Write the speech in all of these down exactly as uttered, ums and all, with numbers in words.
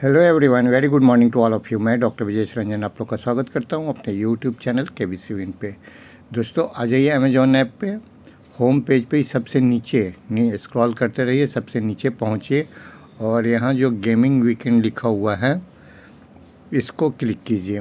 Hello everyone, very good morning to all of you. मैं doctor Vijesh Ranjan आप लोग का स्वागत करता हूं अपने यूट्यूब चैनल के बी सी विन पे। दोस्तों आ जाइए अमेजॉन ऐप पे, होम पेज पे सबसे नीचे नी, स्क्रॉल करते रहिए, सबसे नीचे पहुंचिए और यहां जो गेमिंग वीकेंड लिखा हुआ है इसको क्लिक कीजिए।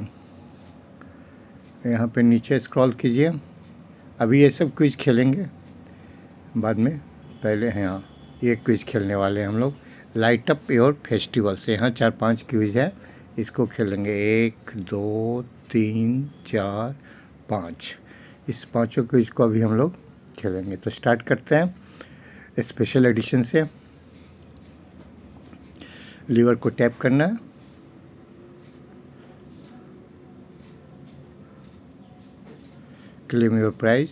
यहां पे नीचे स्क्रॉल कीजिए। अभी ये सब क्विज़ खेलेंगे बाद में, पहले यहाँ ये क्विज़ खेलने वाले हैं हम लोग। लाइट अप योर फेस्टिवल्स, यहाँ चार पांच क्विज़ है, इसको खेलेंगे। एक दो तीन चार पाँच, इस पांचों क्विज़ को अभी हम लोग खेलेंगे। तो स्टार्ट करते हैं स्पेशल एडिशन से। लीवर को टैप करना है, क्लेम योर प्राइस,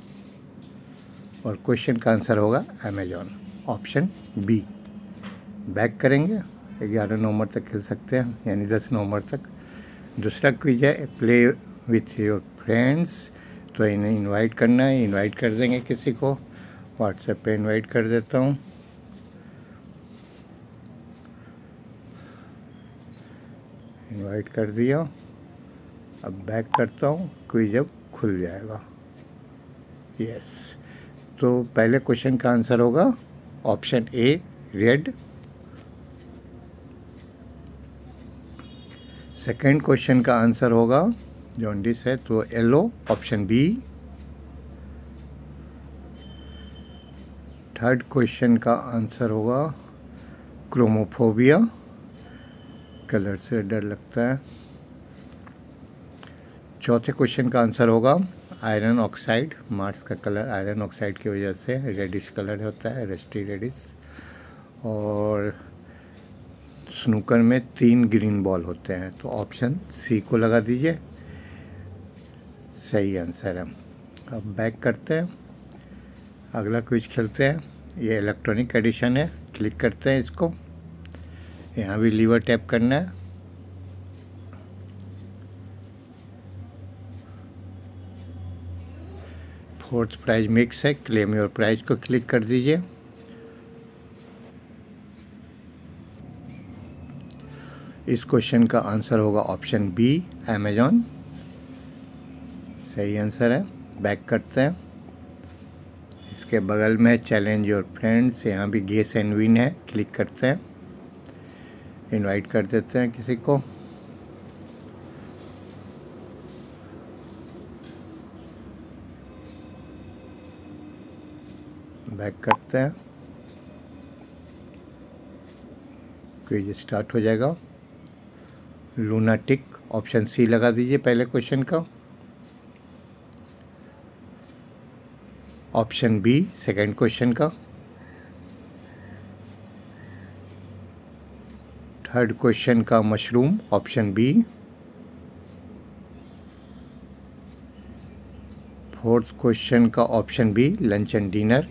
और क्वेश्चन का आंसर होगा अमेजॉन, ऑप्शन बी। बैक करेंगे, ग्यारह नवंबर तक खेल सकते हैं, यानी दस नवंबर तक। दूसरा क्विज है प्ले विथ योर फ्रेंड्स, तो इन्हें इनवाइट करना है। इनवाइट कर देंगे किसी को, व्हाट्सएप पे इनवाइट कर देता हूँ। इनवाइट कर दिया, अब बैक करता हूँ, क्विज अब खुल जाएगा। यस, तो पहले क्वेश्चन का आंसर होगा option A red. Second question का आंसर होगा जॉन्डिस है तो yellow, option B. Third question का आंसर होगा क्रोमोफोबिया, कलर से डर लगता है। चौथे क्वेश्चन का आंसर होगा आयरन ऑक्साइड, मार्स का कलर आयरन ऑक्साइड की वजह से रेडिश कलर होता है, रस्टी रेडिश। और स्नूकर में तीन ग्रीन बॉल होते हैं, तो ऑप्शन सी को लगा दीजिए, सही आंसर है। अब बैक करते हैं, अगला क्विज खेलते हैं। ये इलेक्ट्रॉनिक एडिशन है, क्लिक करते हैं इसको। यहाँ भी लीवर टैप करना है, फोर्थ प्राइज मिक्स है, क्लेम योर प्राइज को क्लिक कर दीजिए। इस क्वेश्चन का आंसर होगा ऑप्शन बी अमेजॉन, सही आंसर है। बैक करते हैं, इसके बगल में चैलेंज योर फ्रेंड्स, यहाँ भी गेस एंड विन है, क्लिक करते हैं। इनवाइट कर देते हैं किसी को। बैक करते हैं, क्विज स्टार्ट हो जाएगा। लूनाटिक, ऑप्शन सी लगा दीजिए पहले क्वेश्चन का। ऑप्शन बी सेकंड क्वेश्चन का। थर्ड क्वेश्चन का mushroom, option B. Fourth question का option B lunch and dinner.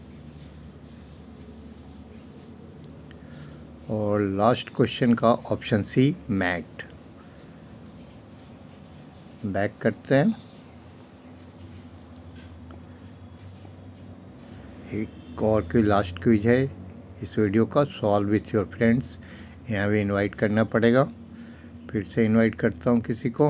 और लास्ट क्वेश्चन का ऑप्शन सी मैट। बैक करते हैं, एक और कोई लास्ट क्विज है इस वीडियो का, सॉल्व विथ योर फ्रेंड्स। यहाँ भी इनवाइट करना पड़ेगा, फिर से इनवाइट करता हूँ किसी को।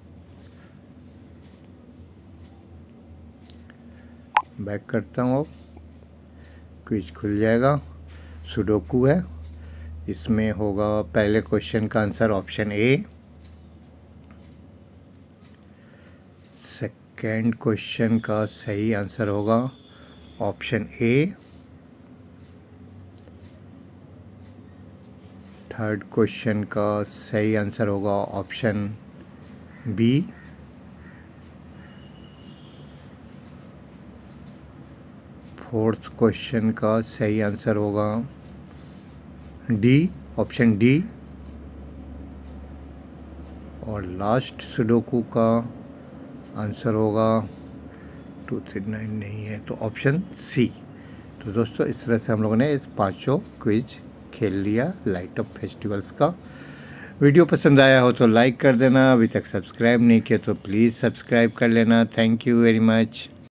बैक करता हूँ, अब क्विज खुल जाएगा। सुडोकू है, इसमें होगा पहले क्वेश्चन का answer option A. Second question का सही आंसर होगा ऑप्शन ए। थर्ड क्वेश्चन का सही आंसर होगा ऑप्शन बी। फोर्थ क्वेश्चन का सही आंसर होगा डी, ऑप्शन डी। और लास्ट सुडोकू का आंसर होगा टू थ्री नाइन, नहीं है तो ऑप्शन सी। तो दोस्तों इस तरह से हम लोगों ने इस पांचों क्विज खेल लिया लाइट अप फेस्टिवल्स का। वीडियो पसंद आया हो तो लाइक कर देना, अभी तक सब्सक्राइब नहीं किया तो प्लीज़ सब्सक्राइब कर लेना। Thank you very much.